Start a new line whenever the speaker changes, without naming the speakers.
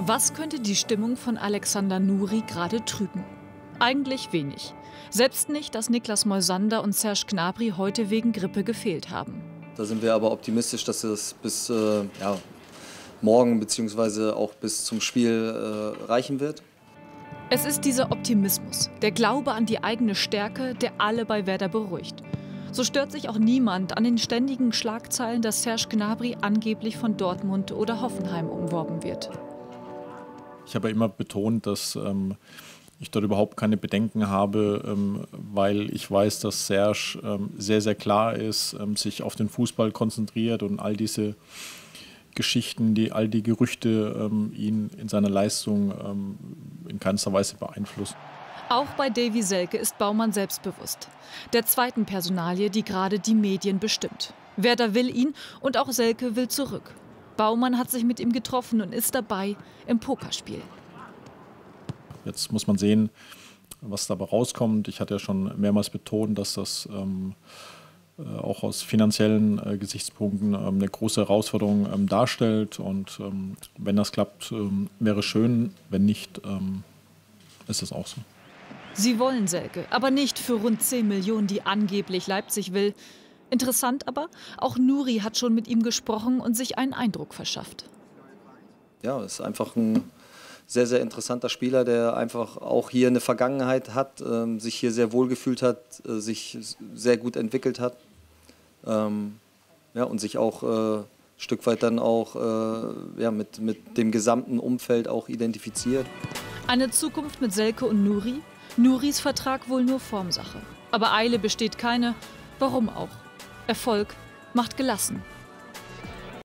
Was könnte die Stimmung von Alexander Nuri gerade trüben? Eigentlich wenig. Selbst nicht, dass Niklas Moisander und Serge Gnabry heute wegen Grippe gefehlt haben.
Da sind wir aber optimistisch, dass es bis morgen bzw. auch bis zum Spiel reichen wird.
Es ist dieser Optimismus, der Glaube an die eigene Stärke, der alle bei Werder beruhigt. So stört sich auch niemand an den ständigen Schlagzeilen, dass Serge Gnabry angeblich von Dortmund oder Hoffenheim umworben wird.
Ich habe immer betont, dass ich dort überhaupt keine Bedenken habe, weil ich weiß, dass Serge sehr, sehr klar ist, sich auf den Fußball konzentriert und all diese Geschichten, all die Gerüchte ihn in seiner Leistung in keinster Weise beeinflussen.
Auch bei Davy Selke ist Baumann selbstbewusst. Der zweiten Personalie, die gerade die Medien bestimmt. Werder will ihn und auch Selke will zurück. Baumann hat sich mit ihm getroffen und ist dabei im Pokerspiel.
Jetzt muss man sehen, was dabei rauskommt. Ich hatte ja schon mehrmals betont, dass das auch aus finanziellen Gesichtspunkten eine große Herausforderung darstellt. Und wenn das klappt, wäre schön. Wenn nicht, ist es auch so.
Sie wollen Selke, aber nicht für rund 10 Millionen, die angeblich Leipzig will. Interessant aber, auch Nuri hat schon mit ihm gesprochen und sich einen Eindruck verschafft.
Ja, es ist einfach ein sehr, sehr interessanter Spieler, der einfach auch hier eine Vergangenheit hat, sich hier sehr wohl gefühlt hat, sich sehr gut entwickelt hat und sich auch ein Stück weit dann auch mit dem gesamten Umfeld auch identifiziert.
Eine Zukunft mit Selke und Nuri? Nuris Vertrag wohl nur Formsache. Aber Eile besteht keine. Warum auch? Erfolg macht gelassen.